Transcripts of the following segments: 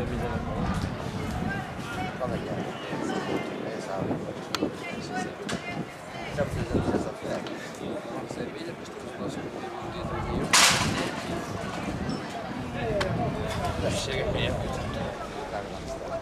Qual é que é? É, sabe? Já precisamos dessa oferta. Vamos a Vilha, depois temos o nosso dia do Rio. Chega a época, está lá está.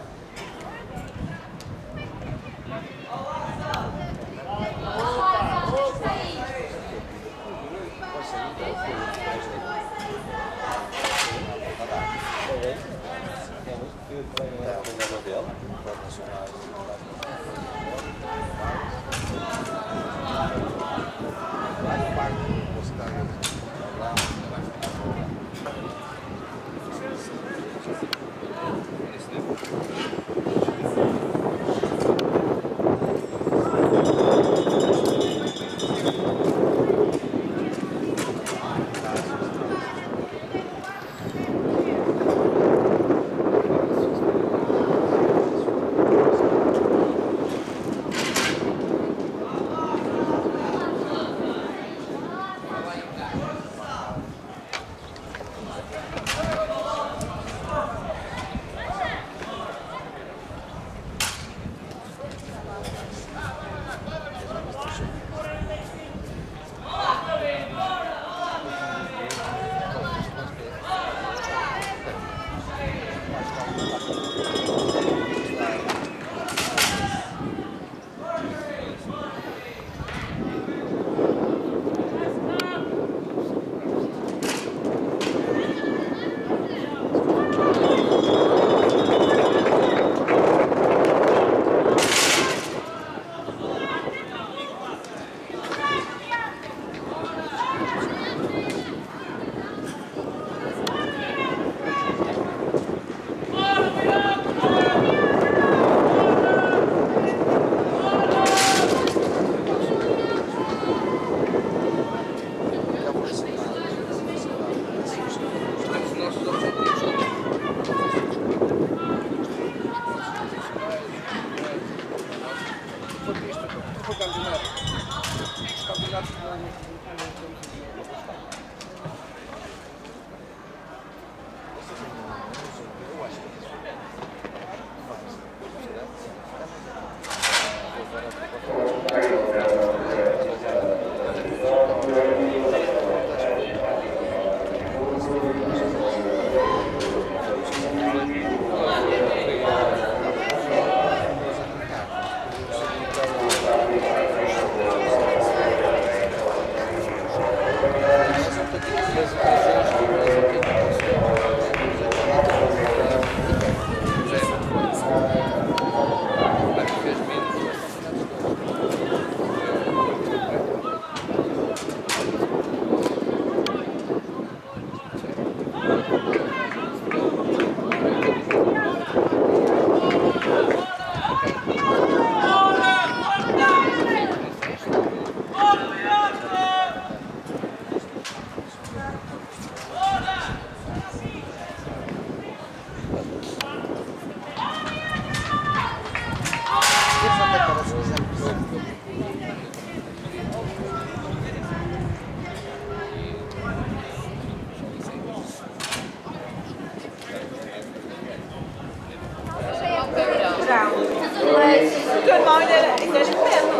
O teu irmão ainda é pequeno,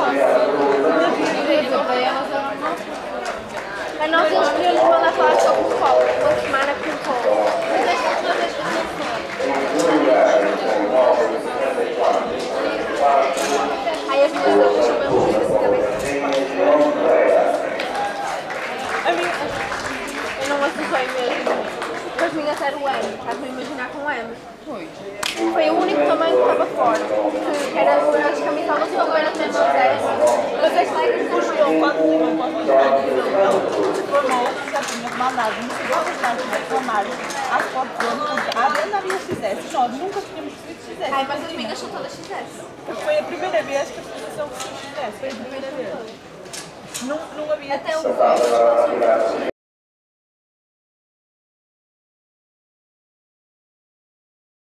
A nós eles queriam nos mandar falar sobre o colo, uma semana com o colo. Aí as duas não deixam mesmo ver esse cabelo. Eu não assustei mesmo. As minhas era o M, estás-me a imaginar com o M. Foi o único tamanho que estava fora. Que era as camisolas que eu era 3x10. Mas as leggings o João, quando ligou para o reclamou que já tinha mandado no segundo parte reclamar as fotos dele, porque a Brenda havia XS. Nós nunca tínhamos recebido XS. Ai, mas as minhas são todas XS. Porque foi a primeira vez que a exposição foi XS. Foi a primeira vez. Não havia até o